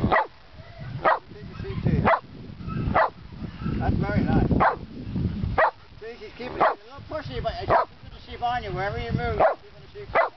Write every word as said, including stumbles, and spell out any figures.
Keep the sheep to you. That's very nice. See, she's keeping, a little pushy, but she's keeping the sheep on you wherever you move. She's keeping the sheep.